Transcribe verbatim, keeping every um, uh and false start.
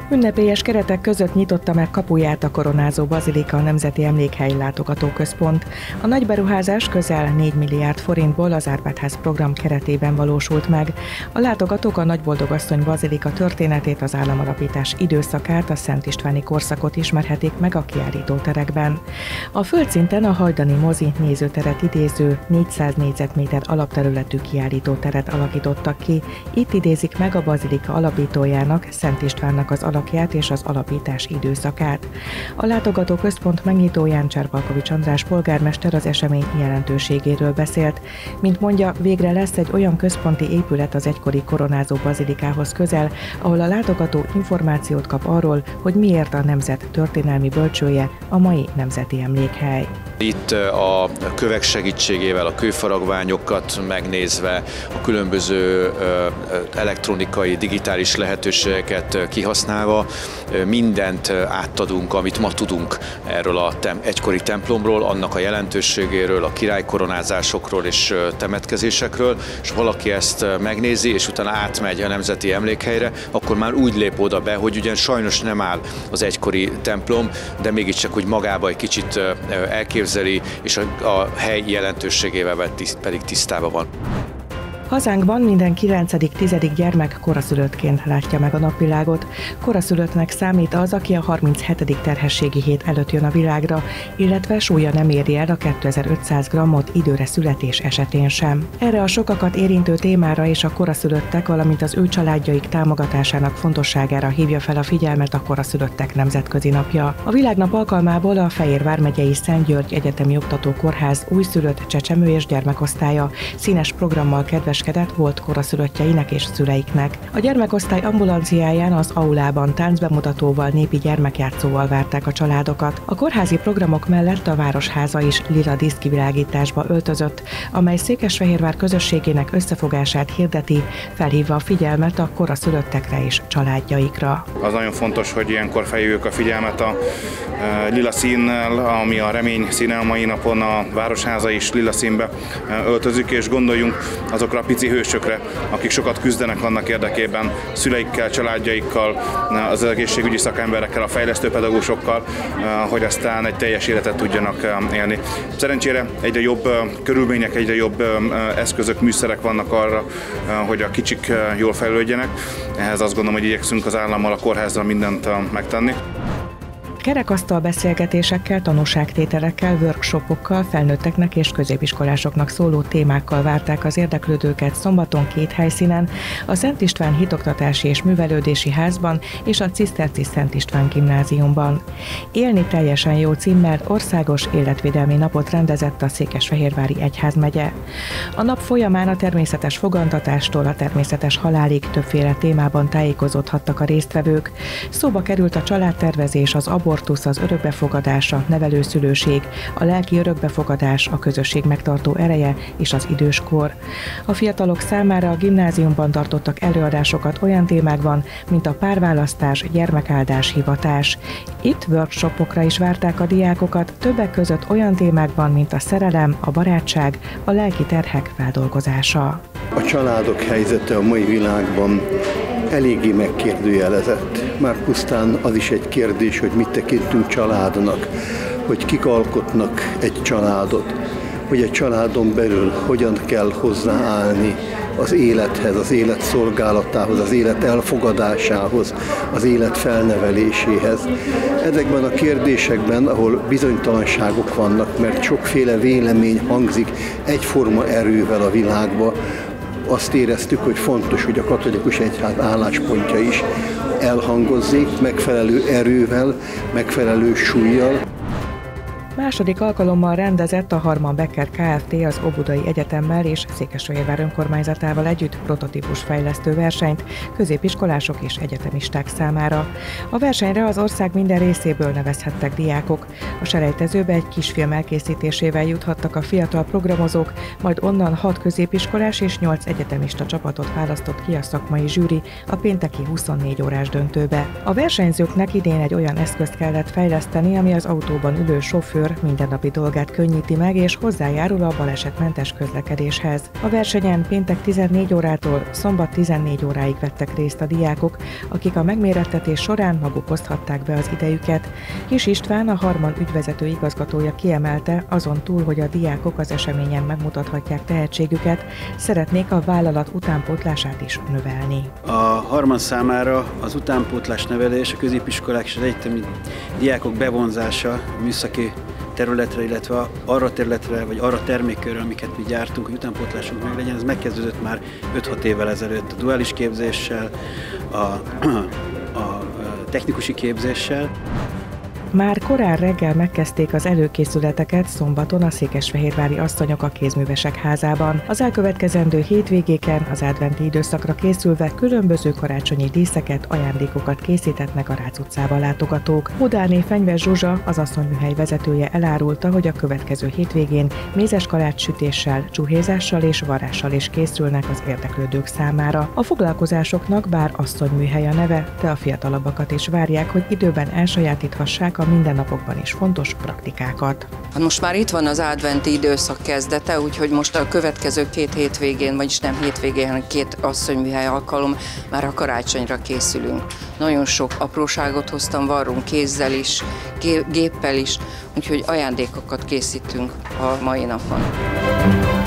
Ünnepélyes keretek között nyitotta meg kapuját a Koronázó Bazilika Nemzeti Emlékhelyi Látogatóközpont. A nagy beruházás közel négy milliárd forintból az Árpád-ház program keretében valósult meg. A látogatók a Nagyboldogasszony Bazilika történetét, az államalapítás időszakát, a Szent Istváni korszakot ismerhetik meg a kiállítóterekben. A földszinten a Hajdani mozi nézőteret idéző négyszáz négyzetméter alapterületű kiállítóteret alakítottak ki. Itt idézik meg a bazilika alapítójának, Szent Istvánnak az alakját és az alapítás időszakát. A látogatóközpont megnyitóján Cserpalkovics András polgármester az esemény jelentőségéről beszélt. Mint mondja, végre lesz egy olyan központi épület az egykori Koronázó Bazilikához közel, ahol a látogató információt kap arról, hogy miért a nemzet történelmi bölcsője a mai nemzeti emlékhely. Itt a kövek segítségével, a kőfaragványokat megnézve, a különböző elektronikai, digitális lehetőségeket kihasználva mindent átadunk, amit ma tudunk erről a egykori templomról, annak a jelentőségéről, a királykoronázásokról és temetkezésekről, és valaki ezt megnézi, és utána átmegy a nemzeti emlékhelyre, akkor már úgy lép oda be, hogy ugyan sajnos nem áll az egykori templom, de mégiscsak úgy magába egy kicsit elképzeli, és a, a hely jelentőségével pedig tisztában van. Hazánkban minden kilencedik-tizedik gyermek koraszülöttként látja meg a napvilágot. Koraszülöttnek számít az, aki a harminchetedik terhességi hét előtt jön a világra, illetve súlya nem éri el a kétezer-ötszáz grammot időre születés esetén sem. Erre a sokakat érintő témára és a koraszülöttek, valamint az ő családjaik támogatásának fontosságára hívja fel a figyelmet a Koraszülöttek Nemzetközi Napja. A világnap alkalmából a Fejér vármegyei Szent György Egyetemi Oktatókórház újszülött csecsemő és gyermekosztálya színes programmal kedves volt koraszülöttjeinek és szüleiknek. A gyermekosztály ambulanciáján az aulában táncbemutatóval, népi gyermekjátszóval várták a családokat. A kórházi programok mellett a Városháza is lila díszkivilágításba öltözött, amely Székesfehérvár közösségének összefogását hirdeti, felhívva a figyelmet a koraszülöttekre és családjaikra. Az nagyon fontos, hogy ilyenkor felhívjuk a figyelmet a lila színnel, ami a remény színe a mai napon, a Városháza is lila színbe öltözik, és gondoljunk azokra a pici hősökre, akik sokat küzdenek annak érdekében, szüleikkel, családjaikkal, az egészségügyi szakemberekkel, a fejlesztőpedagógusokkal, hogy aztán egy teljes életet tudjanak élni. Szerencsére egyre jobb körülmények, egyre jobb eszközök, műszerek vannak arra, hogy a kicsik jól fejlődjenek. Ehhez azt gondolom, hogy igyekszünk az állammal, a kórházzal mindent megtenni. Kerekasztal beszélgetésekkel, tanúságtételekkel, workshopokkal, felnőtteknek és középiskolásoknak szóló témákkal várták az érdeklődőket szombaton két helyszínen, a Szent István Hitoktatási és Művelődési Házban és a Ciszterci Szent István Gimnáziumban. Élni teljesen jó címmel országos életvédelmi napot rendezett a Székesfehérvári Egyházmegye. A nap folyamán a természetes fogantatástól a természetes halálig többféle témában tájékozódhattak a résztvevők. Szóba került a családtervezés, az abortusz, az örökbefogadás, a nevelőszülőség, a lelki örökbefogadás, a közösség megtartó ereje és az időskor. A fiatalok számára a gimnáziumban tartottak előadásokat olyan témákban, mint a párválasztás, gyermekáldás, hivatás. Itt workshopokra is várták a diákokat, többek között olyan témákban, mint a szerelem, a barátság, a lelki terhek feldolgozása. A családok helyzete a mai világban eléggé megkérdőjelezett. Már pusztán az is egy kérdés, hogy mit tekintünk családnak, hogy kik alkotnak egy családot, hogy egy családon belül hogyan kell hozzáállni az élethez, az élet szolgálatához, az élet elfogadásához, az élet felneveléséhez. Ezekben a kérdésekben, ahol bizonytalanságok vannak, mert sokféle vélemény hangzik egyforma erővel a világba, azt éreztük, hogy fontos, hogy a katolikus egyház álláspontja is elhangozzék megfelelő erővel, megfelelő súllyal. Második alkalommal rendezett a Harman Becker Kft. Az Óbudai Egyetemmel és Székesfehérvár önkormányzatával együtt prototípus fejlesztő versenyt középiskolások és egyetemisták számára. A versenyre az ország minden részéből nevezhettek diákok. A selejtezőbe egy kisfilm elkészítésével juthattak a fiatal programozók, majd onnan hat középiskolás és nyolc egyetemista csapatot választott ki a szakmai zsűri a pénteki huszonnégy órás döntőbe. A versenyzőknek idén egy olyan eszközt kellett fejleszteni, ami az autóban ülő sofőr sofőr mindennapi dolgát könnyíti meg és hozzájárul a balesetmentes közlekedéshez. A versenyen péntek tizennégy órától szombat tizennégy óráig vettek részt a diákok, akik a megmérettetés során maguk oszthatták be az idejüket. Kis István, a Harman ügyvezető igazgatója kiemelte, azon túl, hogy a diákok az eseményen megmutathatják tehetségüket, szeretnék a vállalat utánpótlását is növelni. A Harman számára az utánpótlás nevelés, a középiskolák és az egyetemi diákok bevonzása műszaki területre, illetve arra területre, vagy arra termékkörre, amiket mi gyártunk, hogy utánpótlásunk meg legyen, ez megkezdődött már öt-hat évvel ezelőtt a duális képzéssel, a, a, a technikusi képzéssel. Már korán reggel megkezdték az előkészületeket szombaton a székesfehérvári asszonyok a Kézművesek házában. Az elkövetkezendő hétvégéken az adventi időszakra készülve különböző karácsonyi díszeket, ajándékokat készítetnek a Rácz utcába látogatók. Hudáné Fenyves Zsuzsa, az asszonyműhely vezetője elárulta, hogy a következő hétvégén mézes kalács sütéssel, csuhézással és varással is készülnek az érdeklődők számára. A foglalkozásoknak bár asszonyműhely a neve, de a fiatalabbakat is várják, hogy időben elsajátíthassák a mindennapokban is fontos praktikákat. Most már itt van az adventi időszak kezdete, úgyhogy most a következő két hétvégén, vagyis nem hétvégén, hanem két asszonyműhely alkalom, már a karácsonyra készülünk. Nagyon sok apróságot hoztam, varrunk kézzel is, géppel is, úgyhogy ajándékokat készítünk a mai napon.